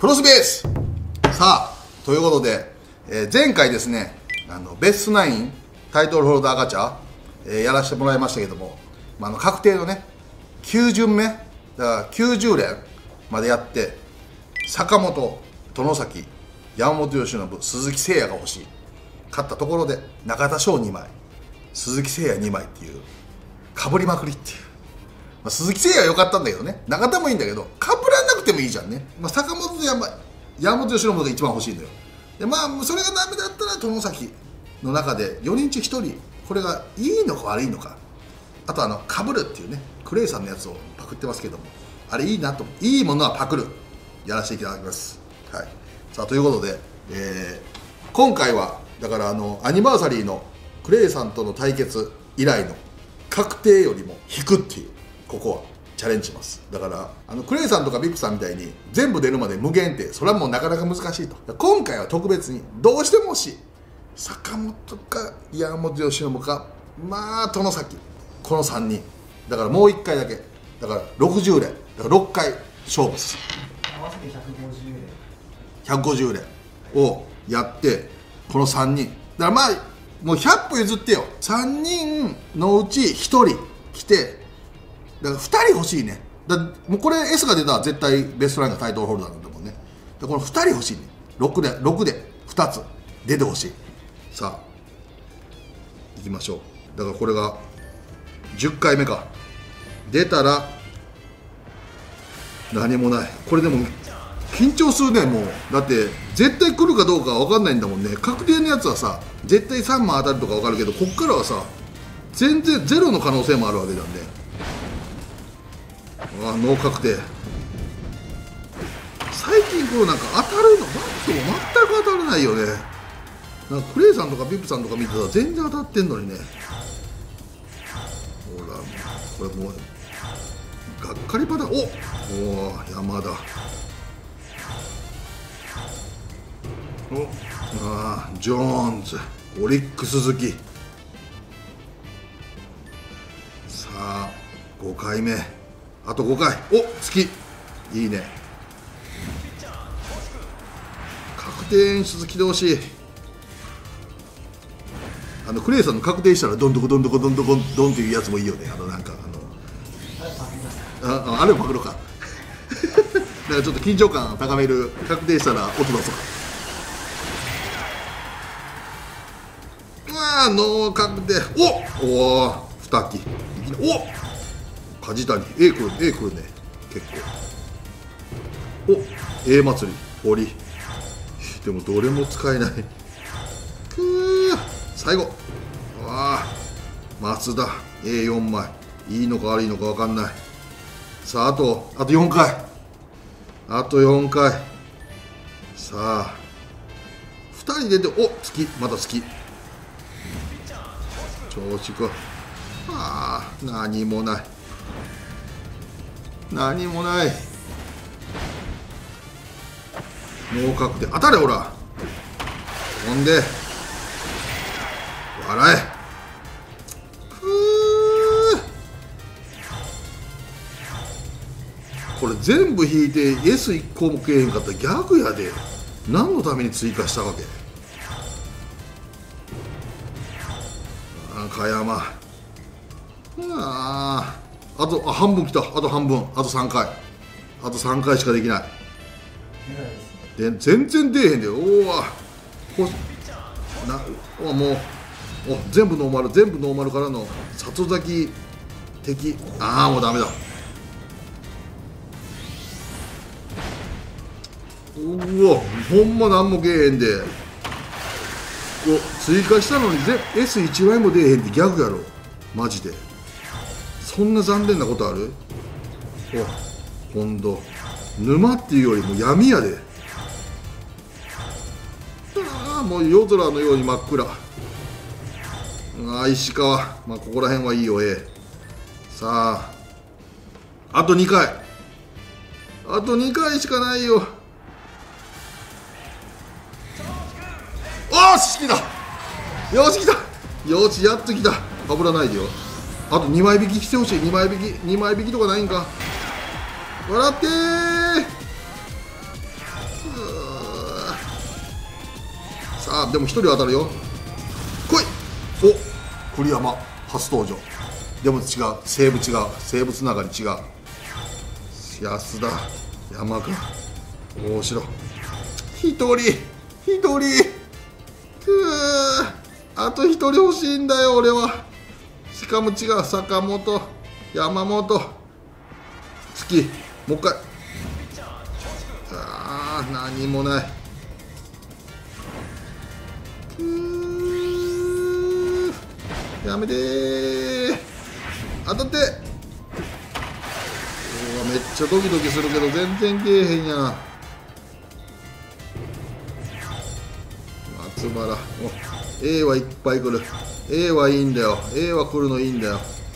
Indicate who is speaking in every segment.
Speaker 1: クロスベース。さあということで、前回ですねベストナインタイトルホルダーガチャ、やらせてもらいましたけども、確定のね9巡目だから90連までやって、坂本、外崎、山本由伸、鈴木誠也が欲しい勝ったところで、中田翔2枚、鈴木誠也2枚っていうかぶりまくりっていう、鈴木誠也は良かったんだけどね、中田もいいんだけどかぶらなくてもいいじゃんね。坂本と山本由伸が一番欲しいのよ。でそれがダメだったら外崎の中で4人中1人、これがいいのか悪いのか、あとかぶるっていうね、クレイさんのやつをパクってますけども、あれいいなと、いいものはパクる、やらせていただきます。はい、さあということで、今回はだからアニバーサリーのクレイさんとの対決以来の確定よりも引くっていう、ここはチャレンジします。だからクレイさんとかビッグさんみたいに全部出るまで無限って、それはもうなかなか難しいと。今回は特別にどうしても欲しい坂本か山本由伸か外崎、この3人だからもう1回だけ、だから60連だから6回勝負する、
Speaker 2: 合わせて
Speaker 1: 150連をやって、この3人だからもう100歩譲ってよ、3人のうち1人来て、だから2人欲しいね。もうこれ S が出たら絶対ベストラインがタイトルホルダーなんだもんね。この2人欲しいね。6で2つ出てほしい。さあいきましょう。だからこれが10回目か。出たら何もない。これでも緊張するね。もうだって絶対来るかどうかは分かんないんだもんね。確定のやつはさ絶対3万当たるとか分かるけど、こっからはさ全然ゼロの可能性もあるわけなんで、ノー確定。最近この当たるのバットも全く当たらないよね。クレイさんとかビップさんとか見てたら全然当たってんのにね。ほらこれもうがっかりパターン。お山田、ジョーンズ、オリックス好き。さあ5回目、あと5回。月いいね。確定演出機動し、クレイさんの確定したらどんどこどんどこどんどこどんっていうやつもいいよね。あれもパクろかだからちょっと緊張感高める、確定したら音出そうか。ノー確定。2期梶谷 A 来るね。結構A 祭り堀でもどれも使えない。最後松田 A4 枚、いいのか悪いのか分かんない。さああと4回、さあ2人出て、月、また月、調子か。何もない。ノー確定。当たれほら。ほんで笑え。これ全部引いて S1 個もけえへんかったら逆やで。何のために追加したわけ。香山、あと半分きた。あと半分、あと3回、しかできない。で全然出えへんで。もう全部ノーマルからの里崎的。もうダメだ。ほんま何も出えへんで。追加したのにS1 枚も出えへんって逆やろマジで。そんな残念なことある？今度沼っていうよりも闇やで。もう夜空のように真っ暗。石川、ここら辺はいいよ。さああと2回、しかないよ。来た。よしやっと来た。かぶらないでよ。あと2枚引きしてほしい。2枚引きとかないんか。笑ってー。 あでも1人当たるよ。来い。お栗山初登場。でも違う、西武違う、西武つながり違う。安田、山川、大城、1人あと1人欲しいんだよ俺は。しかも違う、坂本、山本、月、もう一回。あー何もない。やめてー。当たって。うわめっちゃドキドキするけど全然けえへんやん。松原、お A はいっぱい来る。 A はいいんだよ。 A は来るのいいんだよ。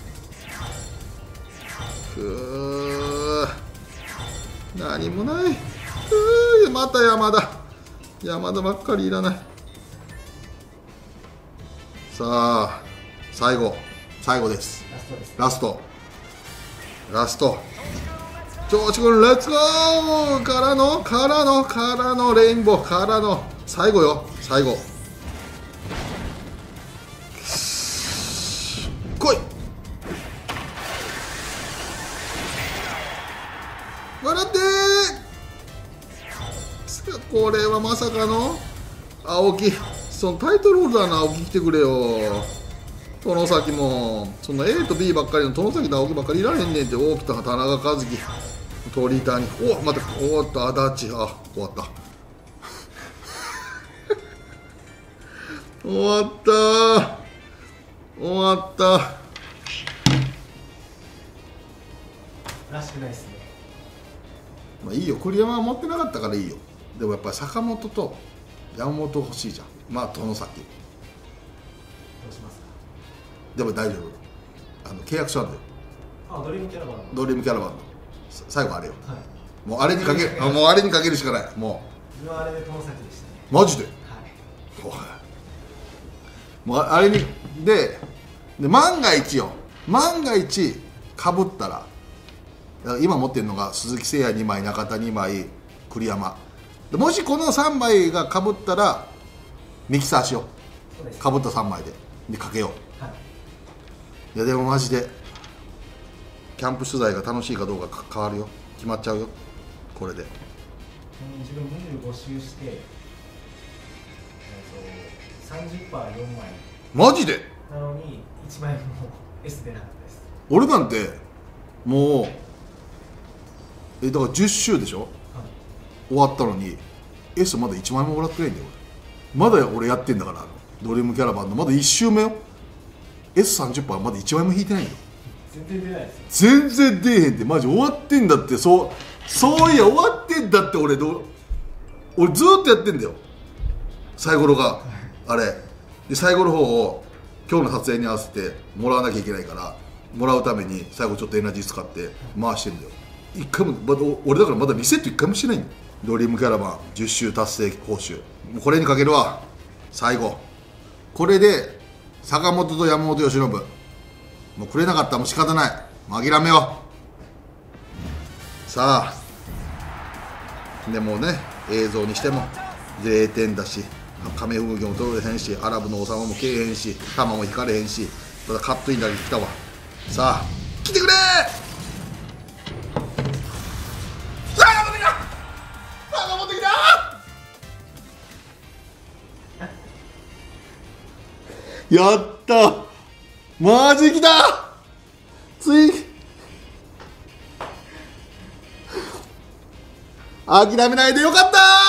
Speaker 1: 何もない。また山田ばっかりいらない。さあ最後です。ラスト調子くんレッツゴーからのレインボーからの最後よ。最後来い。笑ってー。これはまさかの青木、そのタイトルホルダーの青木来てくれよ。外崎もそんな A と B ばっかりの外崎と青木ばっかりいられへんねんって。大木と田中和樹、鳥谷、また足立、終わった終わった
Speaker 2: らしくないですね。
Speaker 1: まあいいよ、栗山は持ってなかったからいいよ。でもやっぱり坂本と山本欲しいじゃん。まあ外崎
Speaker 2: どうしますか。
Speaker 1: でも大丈夫、契約書なんだよ。
Speaker 2: ドリームキャラバンの
Speaker 1: 最後あれよ、
Speaker 2: はい、
Speaker 1: もうあれにかけるもうあれにかけるしかない。も
Speaker 2: うあれで友崎でしたね。
Speaker 1: マジで、
Speaker 2: はい、
Speaker 1: もうあれにで万が一かぶったら、今持ってるのが鈴木誠也2枚、中田2枚、栗山で、もしこの3枚がかぶったらミキサーしよう。かぶった3枚でかけよう。
Speaker 2: はい、
Speaker 1: いやでもマジでキャンプ取材が楽しいかどうか変わるよ。決まっちゃうよこれで。
Speaker 2: 自分25周して、30%4枚
Speaker 1: マジで
Speaker 2: なのに1枚も S 出なかったです。
Speaker 1: 俺なんてもうだから10週でしょ、
Speaker 2: はい、
Speaker 1: 終わったのに S まだ1枚ももらってないんだよ。まだ俺やってんだから、ドリームキャラバンのまだ1週目よ。 S30% まだ1枚も引いてないんよ。
Speaker 2: 全然出ないですよ。
Speaker 1: 全然出えへんって。マジ終わってんだって。そういや終わってんだって。俺ずーっとやってんだよ。サイコロがあれで、最後の方を今日の撮影に合わせてもらわなきゃいけないから、もらうために最後ちょっとエナジー使って回してんだよ。一回も俺だからまだリセット1回もしてないんだよ。ドリームキャラバン10周達成報酬、もうこれにかけるわ。最後これで坂本と山本由伸、もうくれなかったらもう仕方ない、諦めよう。さあでもね、映像にしても0点だし、亀吹雪も取れへんし、アラブの王様もけえへんし、球も引かれへんし、まだカットインだけ来たわ。さあ来てくれー。坂本来たやったマジ来た。諦めないでよかったー。